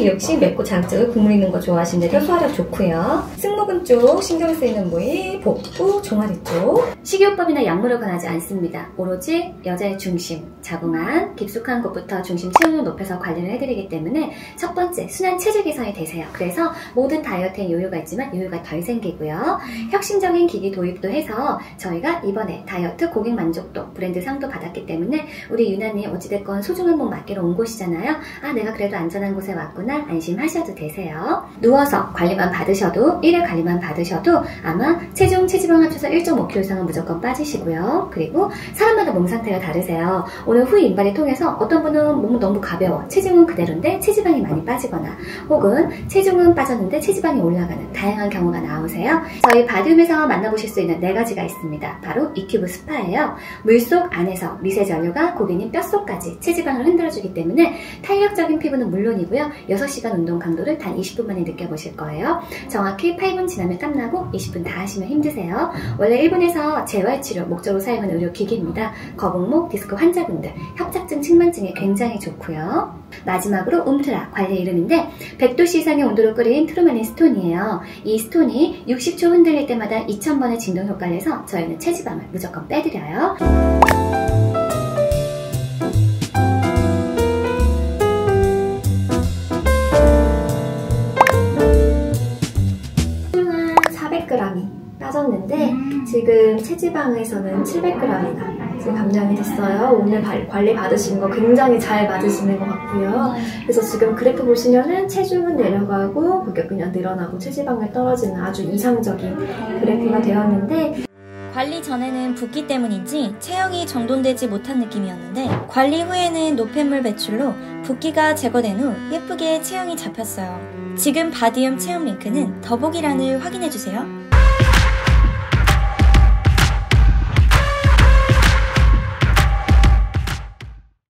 이 역시 맵고 자극적인 국물 있는 거 좋아하시는데도 소화력 좋고요. 승모근 쪽 신경 쓰이는 부위, 복부, 종아리 쪽. 식이요법이나 약물을 권하지 않습니다. 오로지 여자의 중심, 자궁안, 깊숙한 곳부터 중심 체온을 높여서 관리를 해드리기 때문에 첫 번째, 순환 체질 개선이 되세요. 그래서 모든 다이어트에 요요가 있지만 요요가 덜 생기고요. 혁신적인 기기 도입도 해서 저희가 이번에 다이어트 고객 만족도 브랜드 상도 받았기 때문에 우리 유나님 어찌됐건 소중한 몸 맡기러 온 곳이잖아요. 아, 내가 그래도 안전한 곳에 왔구나 안심하셔도 되세요. 누워서 관리만 받으셔도 1회 관리만 받으셔도 아마 체중, 체지방 합쳐서 1.5kg 이상은 무조건 빠지시고요. 그리고 사람마다 몸 상태가 다르세요. 오늘 후 인발이 통해서 어떤 분은 몸은 너무 가벼워 체중은 그대로인데 체지방이 많이 빠지거나 혹은 체중은 빠졌는데 체지방이 올라가는 다양한 경우가 나오세요. 저희 바디움에서 만나보실 수 있는 4가지가 있습니다. 바로 이큐브 스파예요. 물속 안에서 미세 전류가 고객님 뼛속까지 체지방을 흔들어주기 때문에 탄력적인 피부는 물론이고요. 6시간 운동 강도를 단 20분 만에 느껴보실 거예요. 정확히 8분 지나면 땀나고 20분 다 하시면 힘드세요. 원래 일본에서 재활치료 목적으로 사용하는 의료기기입니다. 거북목, 디스크 환자분들, 협착증, 측만증에 굉장히 좋고요. 마지막으로 움트라 관리 이름인데 100도씨 이상의 온도로 끓인 트루마린 스톤이에요. 이 스톤이 60초 흔들릴 때마다 2000번의 진동 효과를 해서 저희는 체지방을 무조건 빼드려요. 400g이 빠졌는데 지금 체지방에서는 700g이나 지금 감량이 됐어요. 오늘 관리 받으신 거 굉장히 잘 받으시는 것 같고요. 그래서 지금 그래프 보시면은 체중은 내려가고 골격근량 늘어나고 체지방이 떨어지는 아주 이상적인 그래프가 되었는데, 관리 전에는 붓기 때문인지 체형이 정돈되지 못한 느낌이었는데 관리 후에는 노폐물 배출로 붓기가 제거된 후 예쁘게 체형이 잡혔어요. 지금 바디움 체험 링크는 더보기란을 확인해주세요.